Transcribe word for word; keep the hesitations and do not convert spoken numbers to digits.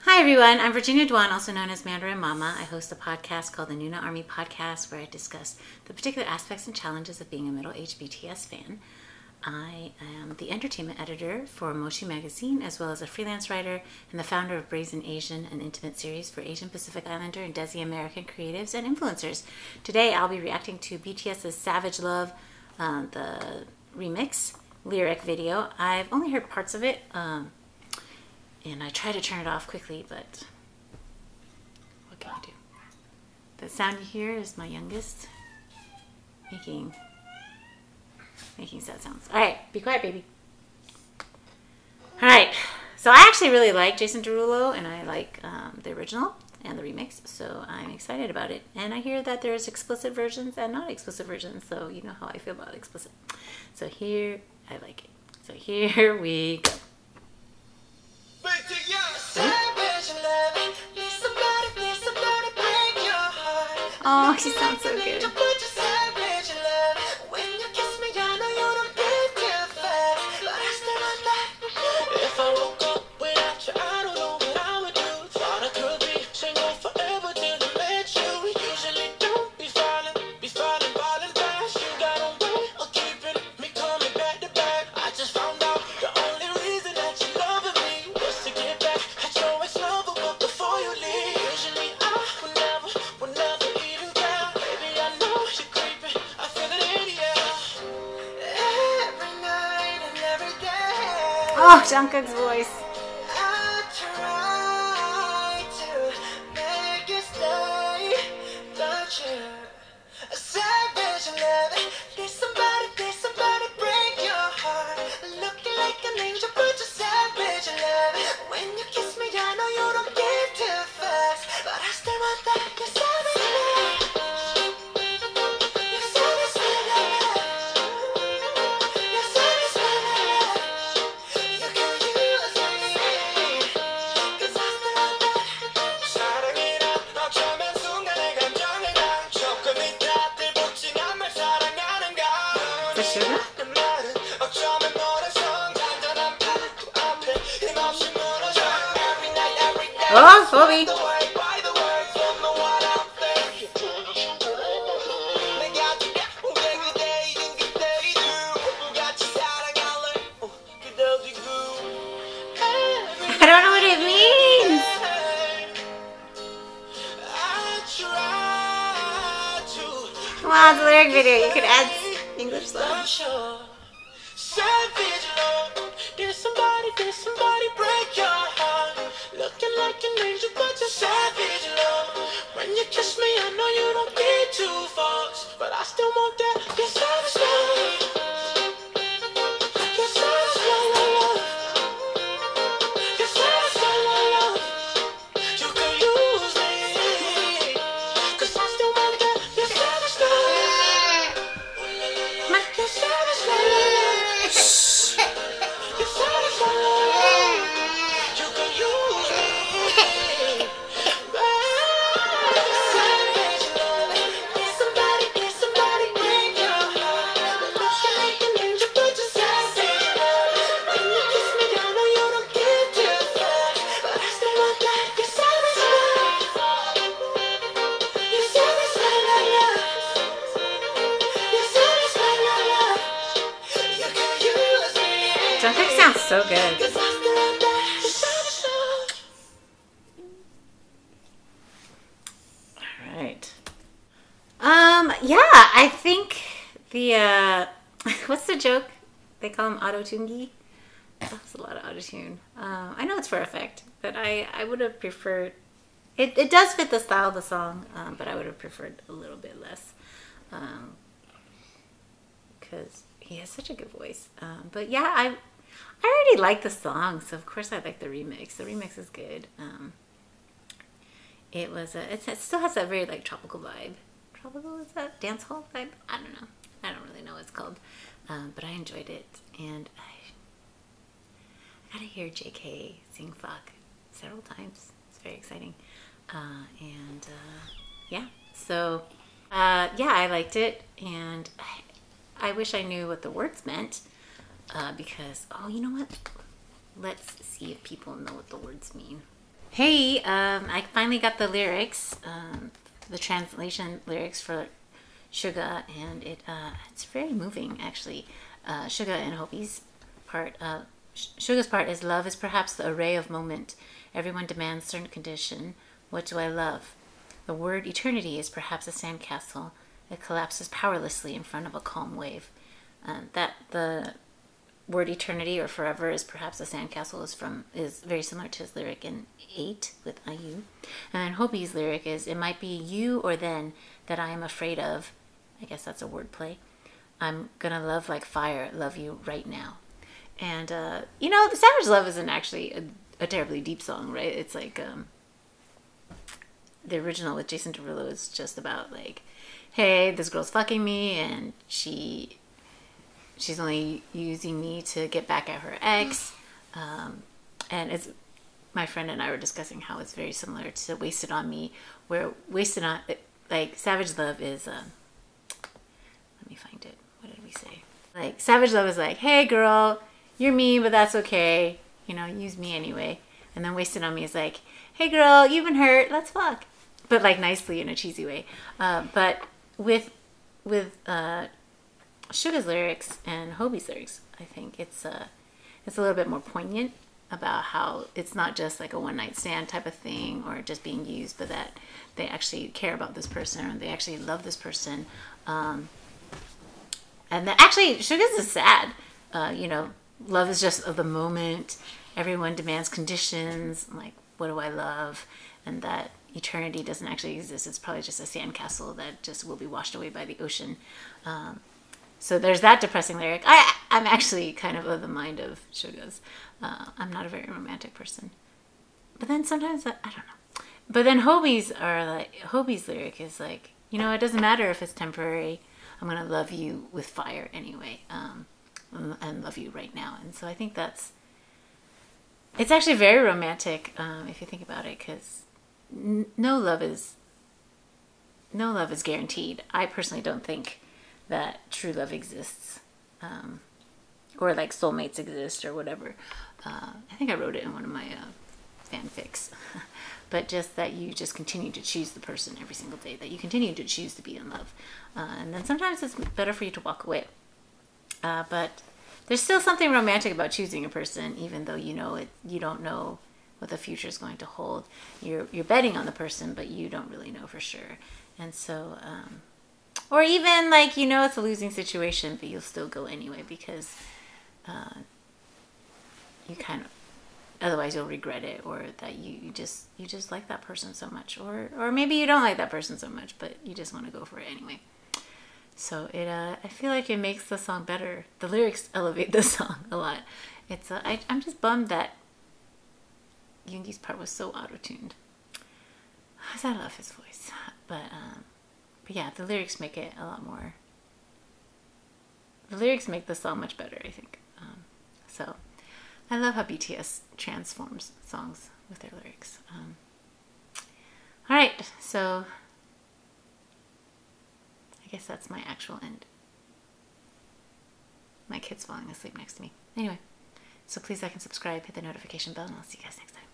Hi everyone, I'm Virginia Dwan, also known as Mandarin Mama. I host a podcast called the Nuna Army Podcast where I discuss the particular aspects and challenges of being a middle-aged B T S fan. I am the entertainment editor for Moshi Magazine, as well as a freelance writer and the founder of Brazen Asian, an intimate series for Asian Pacific Islander and Desi American creatives and influencers. Today I'll be reacting to BTS's Savage Love, uh, the remix lyric video. I've only heard parts of it, um, and I try to turn it off quickly, but what can you do? The sound you hear is my youngest making making sad sounds. All right, be quiet, baby. All right, so I actually really like Jason Derulo, and I like um, the original and the remix, so I'm excited about it. And I hear that there's explicit versions and not explicit versions, so you know how I feel about explicit. So here, I like it. So here we go. Oh, she sounds so good. Oh, Jungkook's voice. I try to make you stay, but you're a savage love. There's somebody, there's somebody break your heart. Looking like an angel, but you're savage love. When you kiss me, I know you don't give too fast, but I still want that. You're savage love. You're savage love. You're savage love. Sugar? Oh, Phoebe. I don't know what it means. Wow, it's a lyric video. You could add English songs. Savage love. There's somebody, there's somebody break your heart. Looking like an angel, but you're savage love. When you kiss me, I know you don't get too fast, but I still want that. You're savage love. You're savage love. You're savage love. You can use me, 'cause I still want that. You're savage love. You're savage love. You're savage love. You can use me. Savage love. There's somebody, there's somebody break your heart. Looking like an angel, but you're savage love. When you kiss me, I know you don't give too fast, but I still want that. You're savage love. You're savage love. You're savage love. You can use me. Jungkook sounds so good. 'Cause I still want that. You're savage love. All right. Um, yeah, I think the, uh, what's the joke? They call him Auto-Tungi. That's a lot of auto-tune. Um, I know it's for effect, but I, I would have preferred, it, it does fit the style of the song, um, but I would have preferred a little bit less. Um, because he has such a good voice. Um, but yeah, I I already like the song, so of course I like the remix. The remix is good. Um, it was a, it's, it still has that very like tropical vibe. Tropical, is that dance hall vibe? I don't know. I don't really know what it's called, um, but I enjoyed it, and I, I got to hear J K sing "Fuck" several times. It's very exciting, uh, and uh, yeah. So uh, yeah, I liked it, and I, I wish I knew what the words meant, uh, because, oh, you know what? Let's see if people know what the words mean. Hey, um, I finally got the lyrics, um, the translation lyrics for Suga, and it uh, it's very moving, actually. Uh, Suga and Hobi's part, uh, Suga's part is, love is perhaps the array of moment. Everyone demands certain condition. What do I love? The word eternity is perhaps a sandcastle. It collapses powerlessly in front of a calm wave. Uh, that the word eternity or forever is perhaps a sandcastle is from is very similar to his lyric in eight with I U. And then Hobi's lyric is, it might be you or then that I am afraid of. I guess that's a wordplay. I'm gonna love like fire, love you right now. And uh, you know, the Savage Love isn't actually a, a terribly deep song, right? It's like um, the original with Jason Derulo is just about like, hey, this girl's fucking me and she she's only using me to get back at her ex. Um, and it's, my friend and I were discussing how it's very similar to Wasted on Me, where Wasted on, like, Savage Love is, um, let me find it. What did we say? Like, Savage Love is like, hey girl, you're mean, but that's okay. You know, use me anyway. And then Wasted on Me is like, hey girl, you've been hurt, let's fuck. But like nicely in a cheesy way. Uh, but with, with, uh, Suga's lyrics and Hobi's lyrics, I think it's uh, it's a little bit more poignant about how it's not just like a one night stand type of thing or just being used, but that they actually care about this person or they actually love this person. Um, and that actually, Suga's is sad. Uh, you know, love is just of the moment. Everyone demands conditions. Like, what do I love? And that eternity doesn't actually exist. It's probably just a sandcastle that just will be washed away by the ocean. Um, So there's that depressing lyric. I, I'm actually kind of of the mind of Suga's. Uh, I'm not a very romantic person. But then sometimes, I, I don't know. But then Hobi's are like, Hobi's lyric is like, you know, it doesn't matter if it's temporary. I'm going to love you with fire anyway. Um, and love you right now. And so I think that's, it's actually very romantic um, if you think about it, because n- no love is, no love is guaranteed. I personally don't think that true love exists, um, or like soulmates exist or whatever. Uh, I think I wrote it in one of my uh, fanfics. But just that you just continue to choose the person every single day, that you continue to choose to be in love. Uh, and then sometimes it's better for you to walk away. Uh, but there's still something romantic about choosing a person, even though you know it, you don't know what the future is going to hold. You're, you're betting on the person, but you don't really know for sure. And so, um, or even like, you know, it's a losing situation, but you'll still go anyway because uh, you kind of, otherwise you'll regret it, or that you, you just you just like that person so much, or or maybe you don't like that person so much, but you just want to go for it anyway. So it, uh, I feel like it makes the song better. The lyrics elevate the song a lot. It's, uh, I, I'm just bummed that Yoongi's part was so auto-tuned. I love his voice, but um. But yeah, the lyrics make it a lot more. The lyrics make the song much better, I think. Um, so, I love how B T S transforms songs with their lyrics. Um, all right, so I guess that's my actual end. My kid's falling asleep next to me. Anyway, so please like and subscribe, hit the notification bell, and I'll see you guys next time.